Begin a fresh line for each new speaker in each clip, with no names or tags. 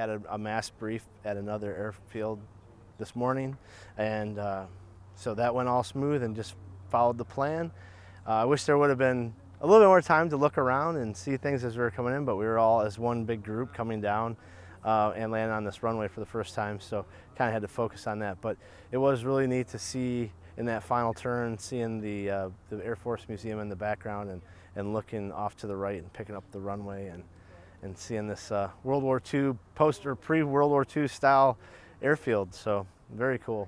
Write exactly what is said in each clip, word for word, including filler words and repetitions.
had a, a mass brief at another airfield this morning, and uh, so that went all smooth and just followed the plan. Uh, I wish there would have been a little bit more time to look around and see things as we were coming in, but we were all as one big group coming down uh, and landing on this runway for the first time, so kind of had to focus on that. But it was really neat to see in that final turn, seeing the, uh, the Air Force Museum in the background and, and looking off to the right and picking up the runway and, and seeing this uh, World War Two post or pre-World War Two style airfield, so very cool.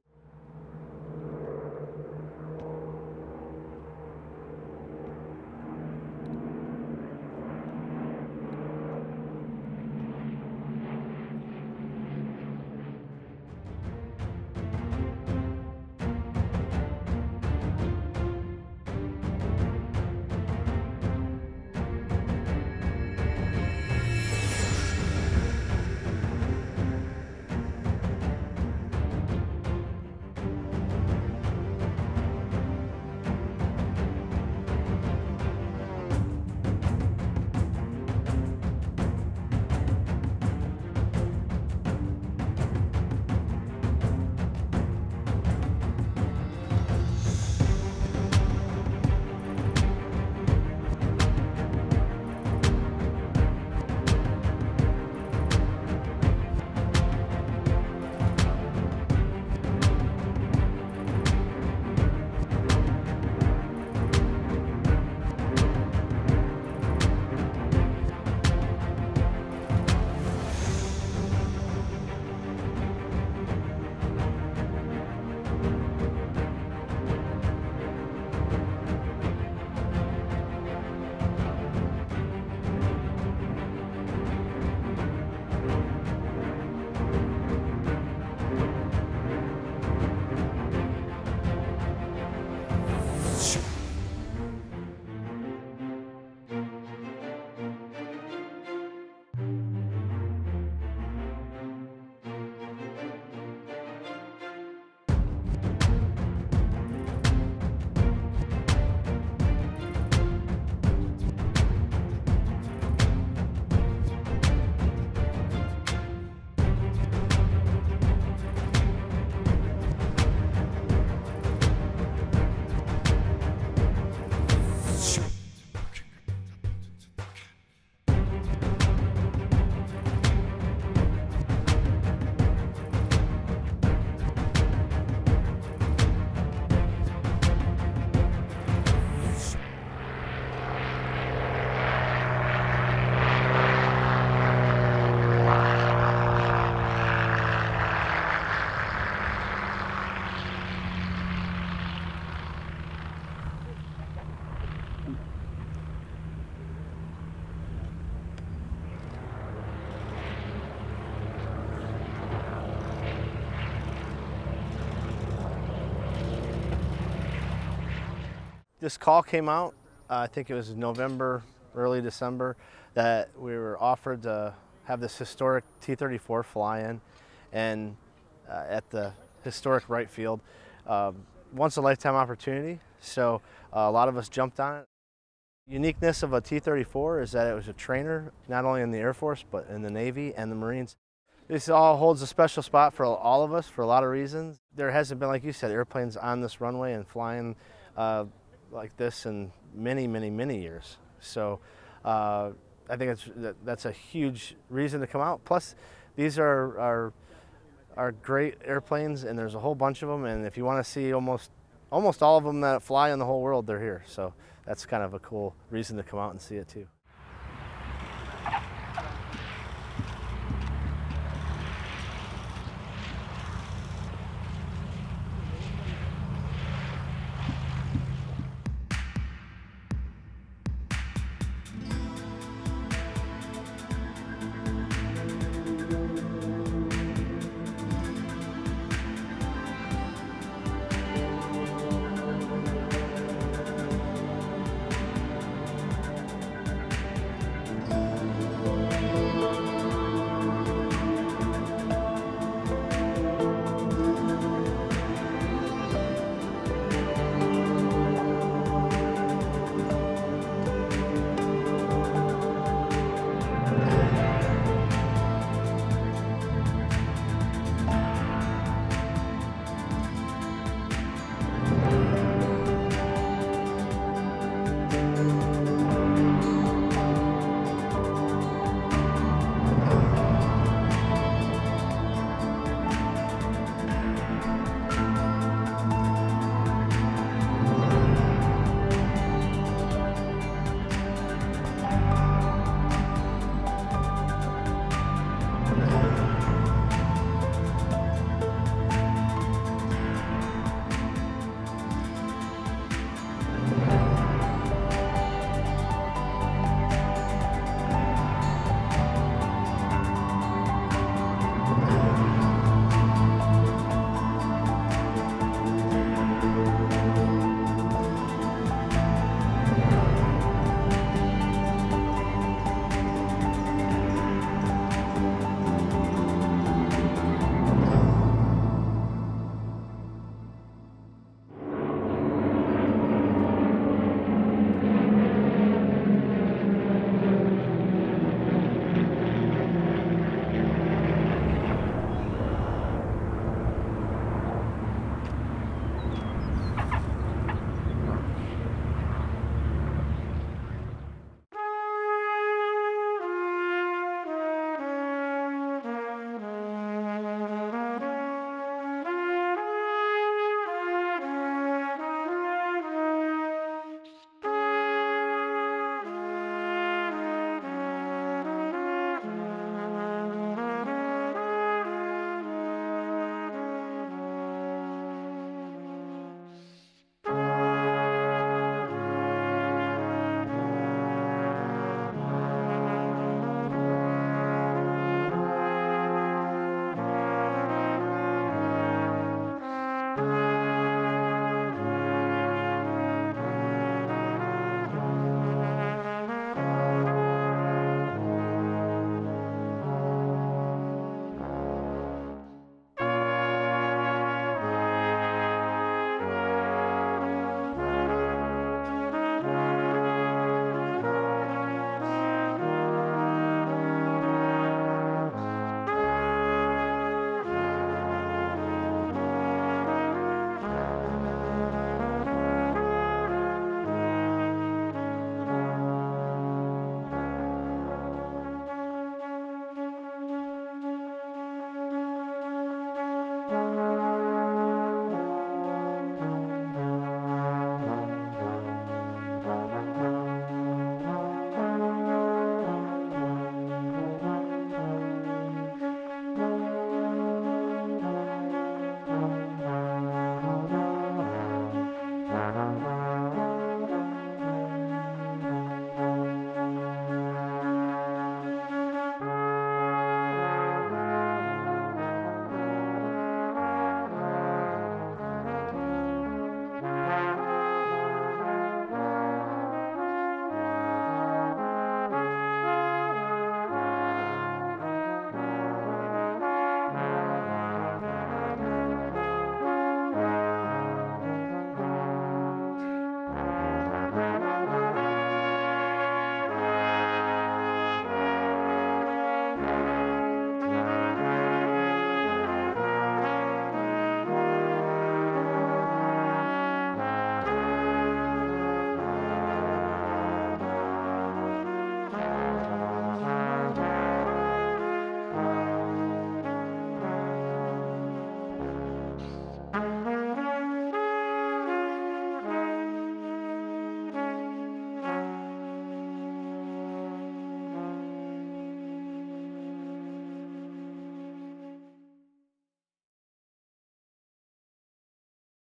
This call came out, uh, I think it was November, early December, that we were offered to have this historic T thirty-four fly-in and uh, at the historic Wright Field. Uh, once a lifetime opportunity, so uh, a lot of us jumped on it. Uniqueness of a T thirty-four is that it was a trainer, not only in the Air Force, but in the Navy and the Marines. This all holds a special spot for all of us for a lot of reasons. There hasn't been, like you said, airplanes on this runway and flying uh, like this in many, many, many years. So uh, I think it's, that, that's a huge reason to come out. Plus, these are, are, are great airplanes, and there's a whole bunch of them, and if you want to see almost, almost all of them that fly in the whole world, they're here. So that's kind of a cool reason to come out and see it too.